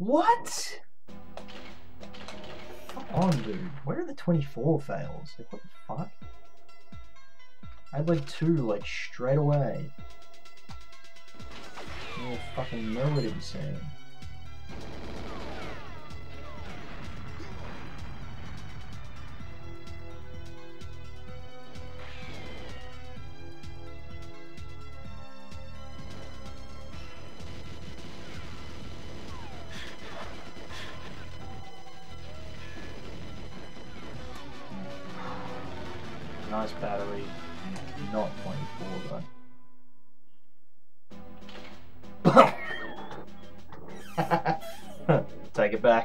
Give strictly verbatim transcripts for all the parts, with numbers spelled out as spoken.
What? Come on, dude. Where are the twenty-four fails? Like, what the fuck? I had like two, like, straight away. I don't fucking know what it was saying. Nice battery, not twenty-four though. Take it back.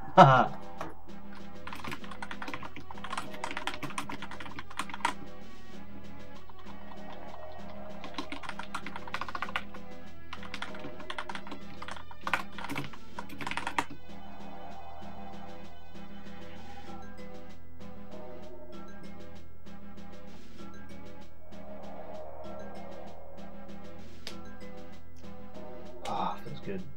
Ah, oh, feels good.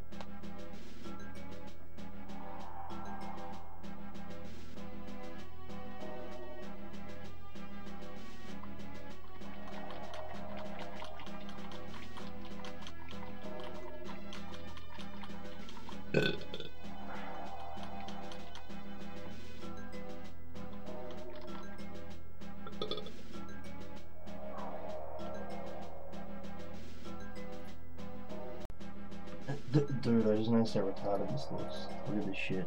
Dude, I just noticed how retarded this looks. Look at this shit.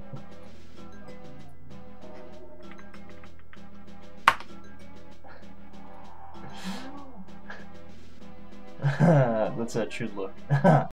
That's how it should look.